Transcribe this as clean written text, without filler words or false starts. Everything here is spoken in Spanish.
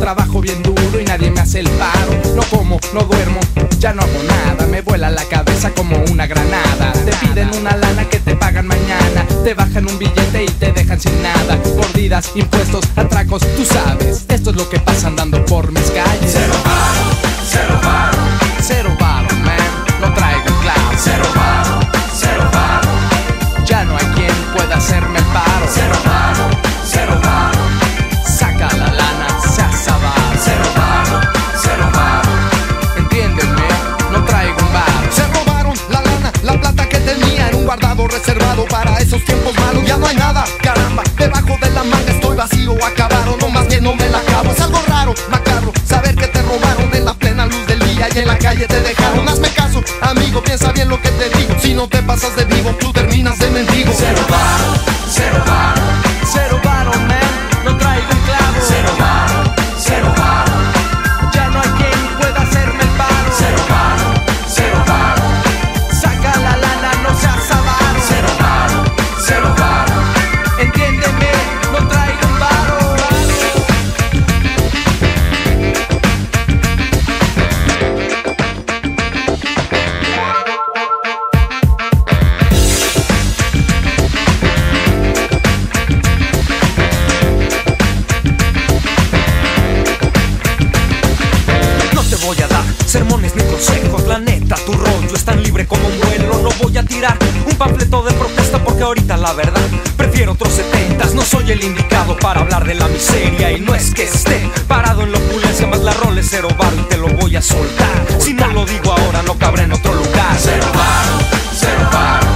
trabajo bien duro y nadie me hace el paro. No como, no duermo, ya no hago nada. Me vuela la cabeza como una granada. Te piden una lana que te pagan mañana. Te bajan un billete y te dejan sin nada. Mordidas, impuestos, atracos, tú sabes. Esto es lo que pasa andando por mis calles. Cero varo, cero varo. Cero varo, man, no traigo el clavo. Cero varo, cero varo. Ya no hay quien pueda hacerme el paro. Cero varo, cero varo. Saca la lana, se asabar. Cero varo, cero varo. Entiéndeme, no traigo un varo. Se robaron la lana, la plata que tenía en un guardado reservado para esos tiempos malos. Ya no hay nada, caramba, debajo de la manga estoy vacío, acabaron, no más bien no me la acabo. Es algo raro, macabro, saber que te robaron en la plena luz del día y en la calle te dejaron. Hazme caso, amigo, piensa bien lo que te digo. Si no te pasas de vivo, tú terminas de mendigo. Cero varo, cero varo. Cero varo, man, no traigo un clavo. Cero varo, cero varo. Ya no hay quien pueda hacerme el paro. Cero varo, cero varo. Saca la lana, no seas avaro. Cero varo, cero varo. Entiéndeme, no traigo un varo. No te voy a dar sermones ni consejos, la neta, tu rollo es tan libre como un vuelo. No voy a tirar un panfleto de protesta porque ahorita la verdad prefiero otros 70s. No soy el indicado para hablar de la miseria y no es que esté parado en la opulencia, más la rol es cero varo y te lo voy a soltar. Si no lo digo ahora no cabrá en otro lugar. Cero varo, cero varo.